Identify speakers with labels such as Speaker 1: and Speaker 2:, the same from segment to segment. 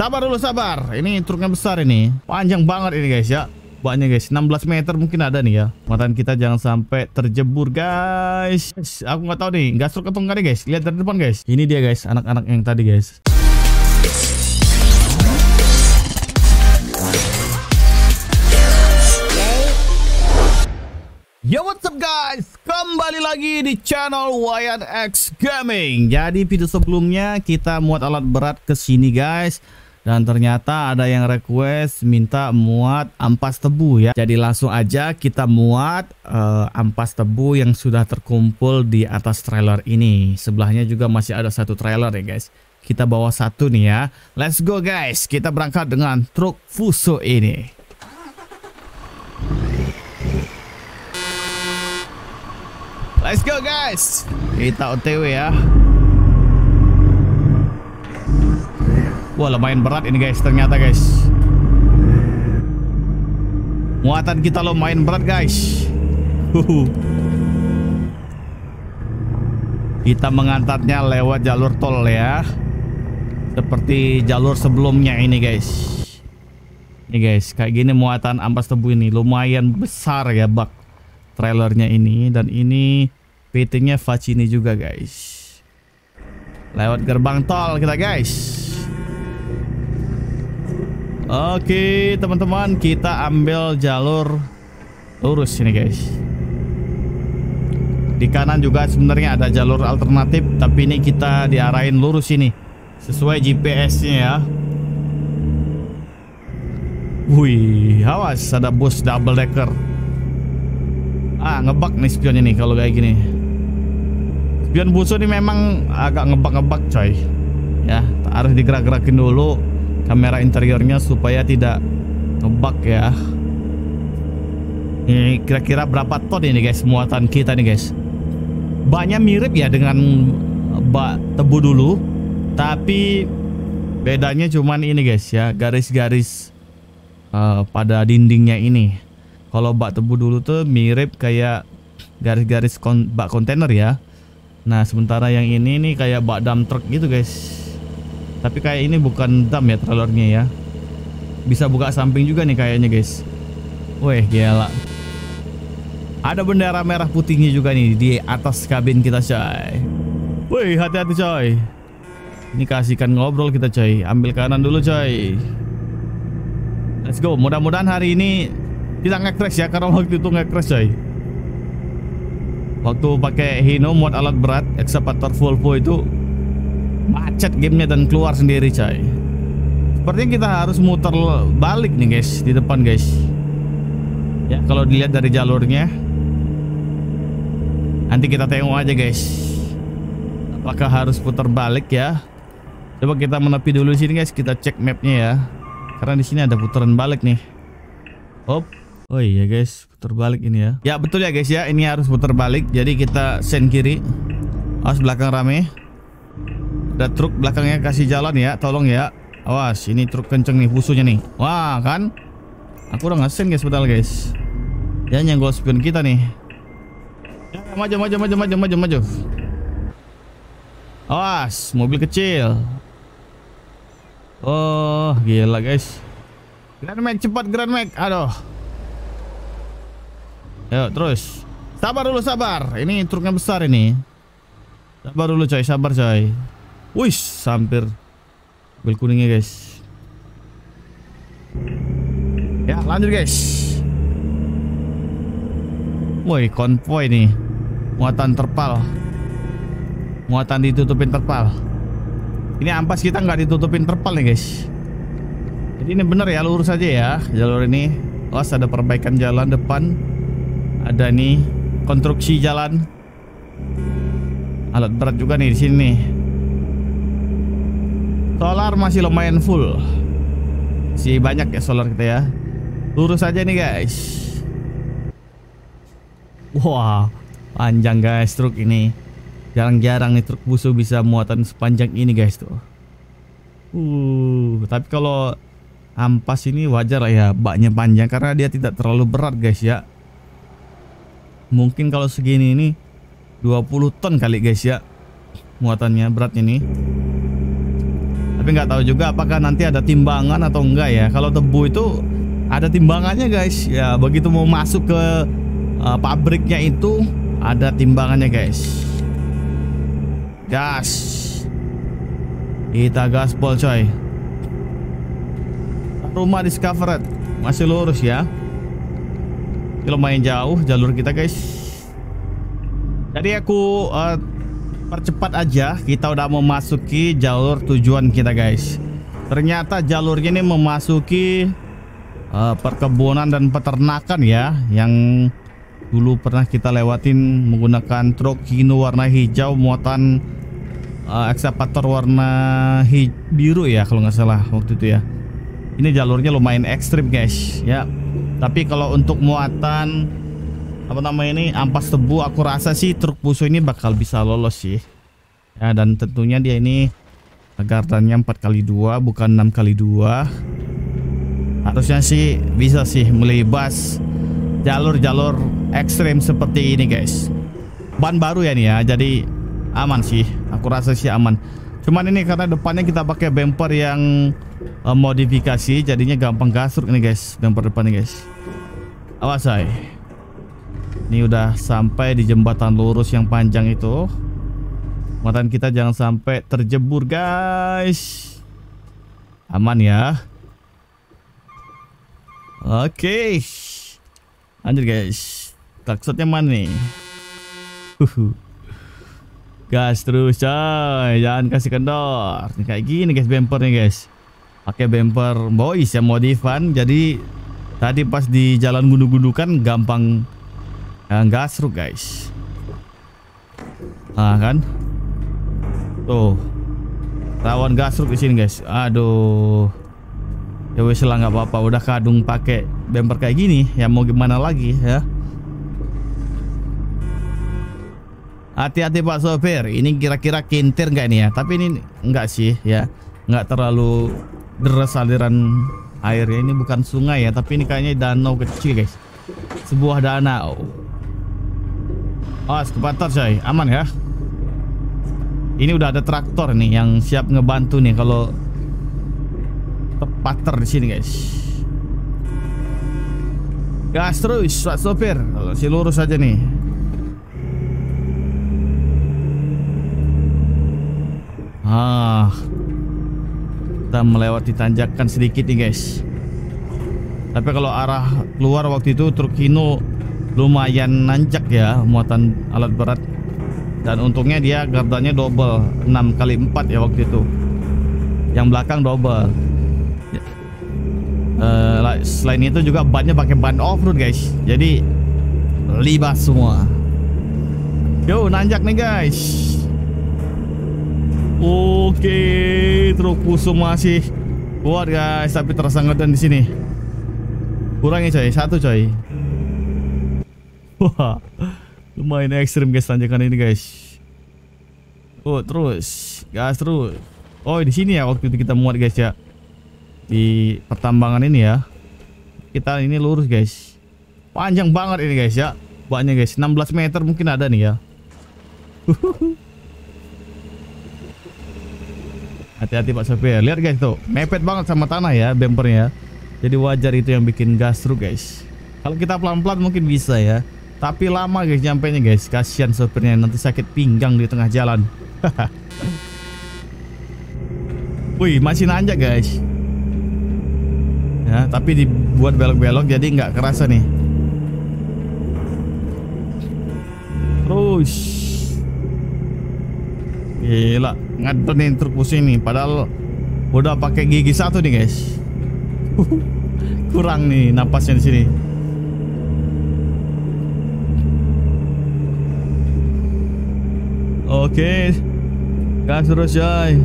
Speaker 1: Sabar dulu, sabar. Ini truknya besar ini. Panjang banget ini guys ya. Banyak guys, 16 meter mungkin ada nih ya. Muatan kita jangan sampai terjebur guys. Aku nggak tahu nih, gas truk atau enggak nih guys. Lihat dari depan guys. Ini dia guys, anak-anak yang tadi guys. Yo, what's up guys, kembali lagi di channel YNX Gaming. Jadi video sebelumnya kita muat alat berat ke sini guys, dan ternyata ada yang request minta muat ampas tebu ya. Jadi langsung aja kita muat ampas tebu yang sudah terkumpul di atas trailer ini. Sebelahnya juga masih ada satu trailer ya guys. Kita bawa satu nih ya. Let's go guys, kita berangkat dengan truk Fuso ini. Let's go guys, kita OTW ya. Wah, lumayan berat ini guys ternyata guys. Muatan kita lumayan berat guys. Kita mengantarnya lewat jalur tol ya, seperti jalur sebelumnya ini guys. Ini guys, kayak gini muatan ampas tebu ini lumayan besar ya bak trailernya ini. Dan ini PT-nya Facini juga guys. Lewat gerbang tol kita guys. Oke teman-teman, kita ambil jalur lurus ini guys. Di kanan juga sebenarnya ada jalur alternatif, tapi ini kita diarahin lurus ini sesuai GPS-nya ya. Wih, awas ada bus double decker. Ngebak nih spionnya nih kalau kayak gini. Spion Fuso ini memang agak ngebak-ngebak coy. Ya, harus digerak-gerakin dulu kamera interiornya supaya tidak ngebak ya. Ini kira-kira berapa ton ini guys muatan kita nih guys. Banyak mirip ya dengan bak tebu dulu, tapi bedanya cuman ini guys ya, garis-garis pada dindingnya ini. Kalau bak tebu dulu tuh mirip kayak garis-garis bak kontainer ya. Nah sementara yang ini nih kayak bak dump truck gitu guys. Tapi kayak ini bukan dump ya trailernya ya. Bisa buka samping juga nih kayaknya guys. Wih gila. Ada bendera merah putihnya juga nih di atas kabin kita coy. Wih hati-hati coy. Ini kasihkan ngobrol kita coy. Ambil kanan dulu coy. Let's go. Mudah-mudahan hari ini kita nge-crash ya, karena waktu itu nge-crash coy. Waktu pakai Hino mod alat berat Excavator Volvo itu macet gamenya dan keluar sendiri coy. Sepertinya kita harus muter balik nih guys di depan guys. Ya kalau dilihat dari jalurnya. Nanti kita tengok aja guys, apakah harus putar balik ya. Coba kita menepi dulu sini guys, kita cek mapnya ya. Karena di sini ada putaran balik nih. Hop. Oh iya guys, putar balik ini ya. Ya betul ya guys ya, ini harus putar balik. Jadi kita sen kiri. Awas belakang rame. Ada truk belakangnya kasih jalan ya, tolong ya. Awas, ini truk kenceng nih Fusonya nih. Wah kan, aku udah ngesen guys padahal guys. Ya nyenggol spion kita nih. Ya, maju. Awas, mobil kecil. Oh gila guys. Grand Max cepat, Grand Max. Aduh. Yuk terus. Sabar dulu, sabar. Ini truknya besar ini. Sabar dulu coy, sabar coy. Wih, hampir mobil kuningnya guys. Ya lanjut guys. Woi konvoy nih. Muatan terpal. Muatan ditutupin terpal. Ini ampas kita nggak ditutupin terpal nih guys. Jadi ini bener ya, lurus aja ya jalur ini. Awas ada perbaikan jalan depan. Ada nih konstruksi jalan. Alat berat juga nih di sini. Solar masih lumayan full. Masih banyak ya solar kita ya. Lurus aja nih guys. Wah, panjang guys truk ini. Jarang-jarang nih truk Fuso bisa muatan sepanjang ini guys tuh. Tapi kalau ampas ini wajar lah ya, baknya panjang karena dia tidak terlalu berat guys ya. Mungkin kalau segini ini 20 ton kali guys ya muatannya, beratnya nih. Tapi nggak tahu juga apakah nanti ada timbangan atau enggak ya. Kalau tebu itu ada timbangannya guys. Ya begitu mau masuk ke pabriknya itu ada timbangannya guys. Gas. Kita gaspol coy. Rumah discovered. Masih lurus ya. Ini lumayan jauh jalur kita guys. Jadi aku percepat aja. Kita udah memasuki jalur tujuan kita guys. Ternyata jalurnya ini memasuki perkebunan dan peternakan ya. Yang dulu pernah kita lewatin menggunakan truk Hino warna hijau muatan ekskavator warna biru ya kalau nggak salah waktu itu ya. Ini jalurnya lumayan ekstrim guys ya. Tapi kalau untuk muatan apa namanya ini ampas tebu, aku rasa sih truk Fuso ini bakal bisa lolos sih ya. Dan tentunya dia ini gardannya 4x2 bukan 6x2. Harusnya sih bisa sih melibas jalur-jalur ekstrim seperti ini guys. Ban baru ya nih ya, jadi aman sih. Aku rasa sih aman. Cuman ini karena depannya kita pakai bumper yang modifikasi, jadinya gampang gasruk nih guys. Bumper depannya guys. Awas say. Ini udah sampai di jembatan lurus yang panjang itu. Muatan kita jangan sampai terjebur guys. Aman ya. Oke. Lanjut guys. Klaksonnya mana nih? Gas terus coy. Jangan kasih kendor. Nih, kayak gini guys bumpernya guys. Pakai bumper boys yang modifan. Jadi tadi pas di jalan gundu-gundukan gampang gasruk guys. Ah kan? Tuh. Rawan gasruk di sini guys. Aduh. Ya wes lah nggak apa-apa. Udah kadung pakai bumper kayak gini. Ya mau gimana lagi ya? Hati-hati Pak sopir. Ini kira-kira kintir nggak ini ya? Tapi ini nggak sih ya. Nggak terlalu deras aliran airnya. Ini bukan sungai ya. Tapi ini kayaknya danau kecil guys. Sebuah danau. Oh, ekskuvator coy. Aman ya. Ini udah ada traktor nih yang siap ngebantu nih kalau terpater di sini guys. Gas terus Pak sopir. Kalau si lurus aja nih. Kita melewati tanjakan sedikit nih guys. Tapi kalau arah keluar waktu itu truk Hino lumayan nanjak ya muatan alat berat. Dan untungnya dia gardannya double 6x4 ya waktu itu. Yang belakang double. Selain itu juga bannya pakai ban off-road guys. Jadi libas semua. Yo nanjak nih guys. Oke, truk Fuso masih kuat guys, tapi terasa ngedan di sini. Kurangnya coy, satu coy. Wah, lumayan ekstrim guys tanjakan ini guys. Oh terus, gas terus. Oh di sini ya waktu itu kita muat guys ya. Di pertambangan ini ya. Kita ini lurus guys. Panjang banget ini guys ya. Banyak guys, 16 meter mungkin ada nih ya. Hati-hati Pak sopir. Lihat guys tuh, mepet banget sama tanah ya bumpernya. Jadi wajar itu yang bikin gasruk guys. Kalau kita pelan-pelan mungkin bisa ya. Tapi lama guys nyampainya guys. Kasihan sopirnya nanti sakit pinggang di tengah jalan. Wih, masih nanjak guys. Ya, tapi dibuat belok-belok jadi nggak kerasa nih. Terus. Gila, ngadenin truk Fuso ini. Padahal udah pakai gigi satu nih guys. Kurang nih napasnya di sini. Oke, gas terus coy.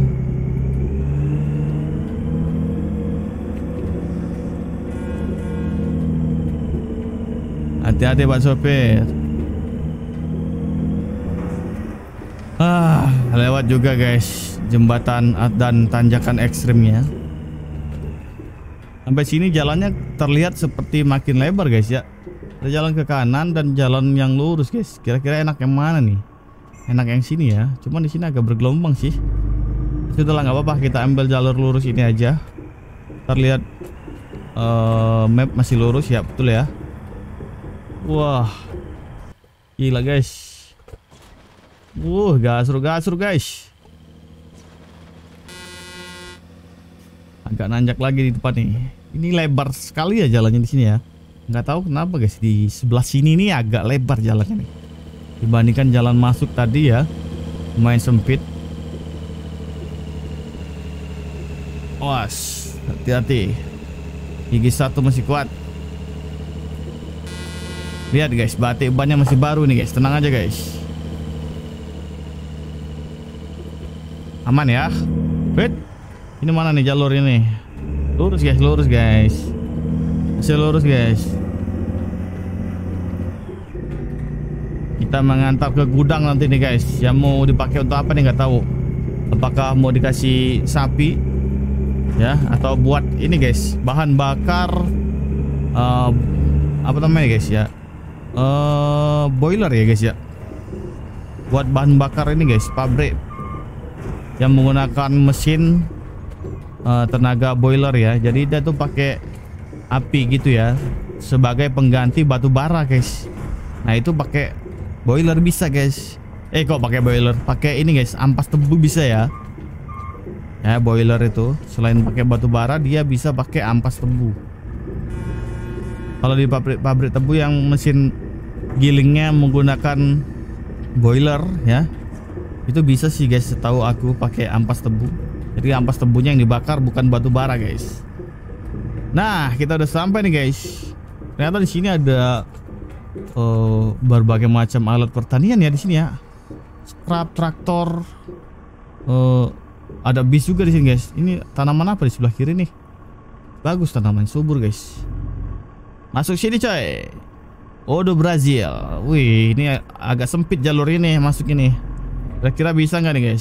Speaker 1: Hati-hati Pak sopir. Lewat juga guys jembatan dan tanjakan ekstrimnya. Sampai sini jalannya terlihat seperti makin lebar guys ya. Ada jalan ke kanan dan jalan yang lurus guys. Kira-kira enak yang mana nih? Enak yang sini ya. Cuman di sini agak bergelombang sih. Sudahlah, nggak apa-apa, kita ambil jalur lurus ini aja. Terlihat map masih lurus ya, betul ya. Wah, gila guys. Gasur guys. Agak nanjak lagi di depan nih. Ini lebar sekali ya jalannya di sini ya. Nggak tahu kenapa guys, di sebelah sini nih agak lebar jalannya nih. Dibandingkan jalan masuk tadi ya, lumayan sempit. Awas, hati-hati. Gigi satu masih kuat. Lihat guys, batik bannya masih baru nih guys. Tenang aja guys. Aman ya. Wait, ini mana nih jalur ini? Lurus guys, lurus guys. Masih lurus guys. Kita mengantar ke gudang nanti nih guys. Yang mau dipakai untuk apa nih nggak tahu. Apakah mau dikasih sapi ya, atau buat ini guys, bahan bakar apa namanya guys ya? Boiler ya guys ya. Buat bahan bakar ini guys, pabrik yang menggunakan mesin tenaga boiler ya. Jadi dia tuh pakai api gitu ya, sebagai pengganti batu bara guys. Nah itu pakai boiler bisa guys. Kok pakai boiler? Pakai ini guys, ampas tebu bisa ya. Ya boiler itu selain pakai batu bara, dia bisa pakai ampas tebu. Kalau di pabrik tebu yang mesin gilingnya menggunakan boiler ya, itu bisa sih guys, setahu aku pakai ampas tebu. Jadi ampas tebunya yang dibakar, bukan batu bara guys. Nah, kita udah sampai nih guys. Ternyata di sini ada berbagai macam alat pertanian ya di sini ya. Scrap, traktor, ada bis juga di sini guys. Ini tanaman apa di sebelah kiri nih? Bagus, tanaman subur guys. Masuk sini coy. Odo Brazil. Wih, ini agak sempit jalur ini masuk ini. Kira-kira bisa nggak nih guys?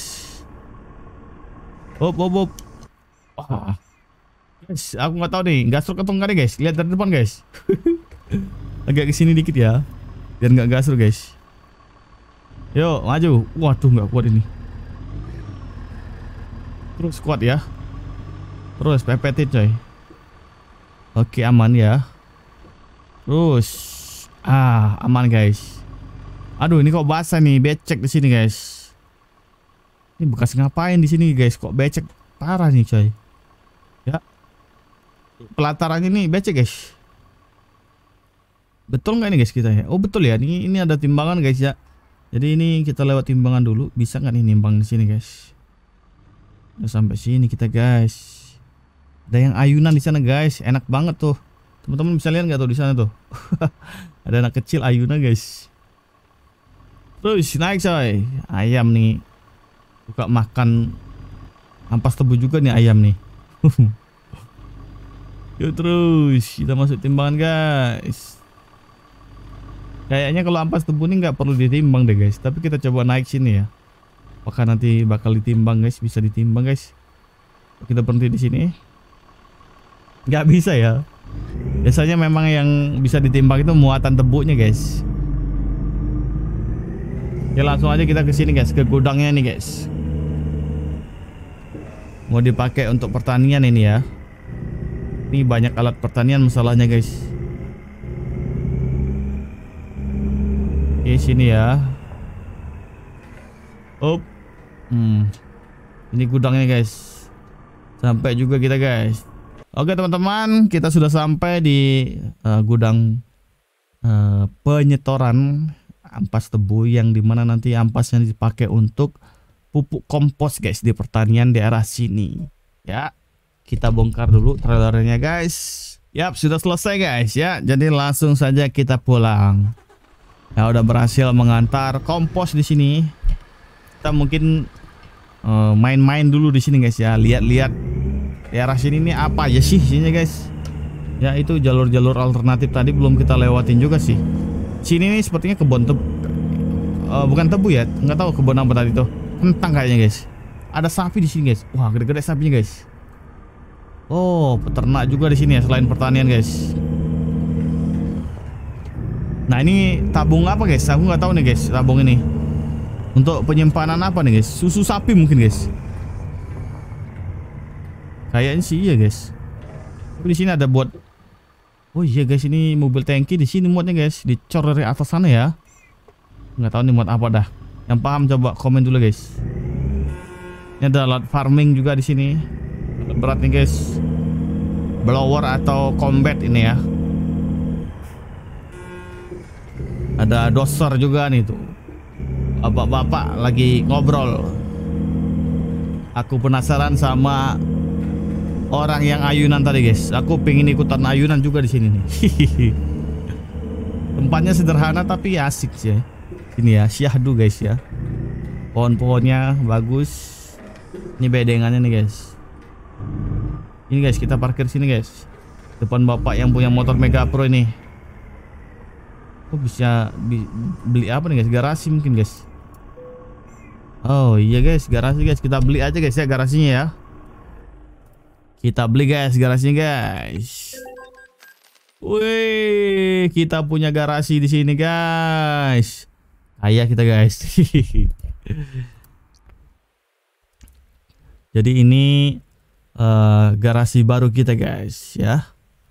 Speaker 1: Hop. Wah, guys, aku nggak tahu nih, gasruk atau enggak nih guys. Lihat dari depan guys. Agak kesini dikit ya, biar nggak gasruk guys. Yuk maju. Waduh, nggak kuat ini. Terus kuat ya. Terus pepetin coy. Oke, aman ya. Terus aman guys. Aduh, ini kok basah nih, becek di sini guys. Ini bekas ngapain di sini guys? Kok becek parah nih coy. Ya. Pelatarannya nih becek guys. Betul nggak nih guys kita ya? Oh betul ya. Ini ada timbangan guys ya. Jadi ini kita lewat timbangan dulu. Bisa nggak nih nimbang di sini guys? Udah sampai sini kita guys. Ada yang ayunan di sana guys. Enak banget tuh. Teman-teman bisa lihat nggak tuh di sana tuh? Ada anak kecil ayunan guys. Terus naik coy. Ayam nih. Buka makan ampas tebu juga nih ayam nih. Yuk terus kita masuk timbangan guys. Kayaknya kalau ampas tebu ini nggak perlu ditimbang deh guys. Tapi kita coba naik sini ya. Apakah nanti bakal ditimbang guys? Bisa ditimbang guys. Kita berhenti di sini. Nggak bisa ya. Biasanya memang yang bisa ditimbang itu muatan tebunya guys. Ya langsung aja kita ke sini guys, ke gudangnya nih guys. Mau dipakai untuk pertanian ini ya. Ini banyak alat pertanian masalahnya guys. Oke, sini ya. Up. Ini gudangnya guys. Sampai juga kita guys. Oke teman-teman, kita sudah sampai di gudang penyetoran ampas tebu, yang dimana nanti ampasnya dipakai untuk pupuk kompos guys di pertanian daerah sini ya. Kita bongkar dulu trailernya guys. Yap, sudah selesai guys ya. Jadi langsung saja kita pulang. Ya udah berhasil mengantar kompos di sini. Kita mungkin main-main dulu di sini guys ya. Lihat-lihat daerah sini nih apa aja sih sini guys. Ya itu jalur-jalur alternatif tadi belum kita lewatin juga sih. Sini nih sepertinya kebun tebu. Bukan tebu ya, nggak tahu kebun apa tadi tuh. Kentang kayaknya guys. Ada sapi di sini guys. Wah, gede-gede sapinya guys. Oh, peternak juga di sini ya selain pertanian guys. Nah, ini tabung apa guys? Aku nggak tahu nih guys, tabung ini. Untuk penyimpanan apa nih guys? Susu sapi mungkin guys. Kayaknya sih iya guys. Tapi di sini ada buat. Oh iya guys, ini mobil tangki di sini muatnya guys, dicor dari atas sana ya. Nggak tahu nih muat apa dah. Yang paham coba komen dulu guys. Ini ada alat farming juga di sini. Berat nih guys. Blower atau combat ini ya. Ada doser juga nih tuh. Bapak-bapak lagi ngobrol. Aku penasaran sama orang yang ayunan tadi guys. Aku pengen ikutan ayunan juga di sini nih. Tempatnya sederhana tapi asik sih. Ini ya, syahdu guys ya. Pohon-pohonnya bagus. Ini bedengannya nih guys. Ini guys, kita parkir sini guys. Depan bapak yang punya motor Mega Pro ini. Kok bisa beli apa nih guys? Garasi mungkin guys. Oh iya guys, garasi guys. Kita beli aja guys ya garasinya ya. Kita beli guys garasinya guys. Wih, kita punya garasi di sini guys. Kaya kita guys. Jadi ini garasi baru kita guys ya.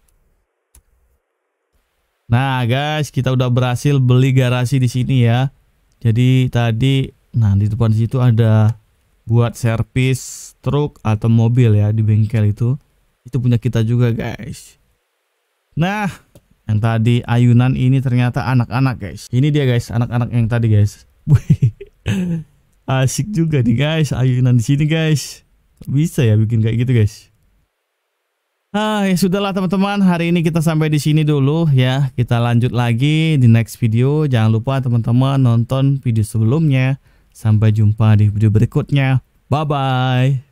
Speaker 1: Nah guys, kita udah berhasil beli garasi di sini ya. Jadi tadi, nah di depan situ ada buat servis truk atau mobil ya di bengkel itu. Itu punya kita juga guys. Nah, yang tadi ayunan ini ternyata anak-anak guys. Ini dia guys, anak-anak yang tadi guys. Asik juga nih guys, ayunan di sini guys. Bisa ya bikin kayak gitu guys. Ya sudahlah teman-teman, hari ini kita sampai di sini dulu ya. Kita lanjut lagi di next video. Jangan lupa teman-teman nonton video sebelumnya. Sampai jumpa di video berikutnya. Bye bye.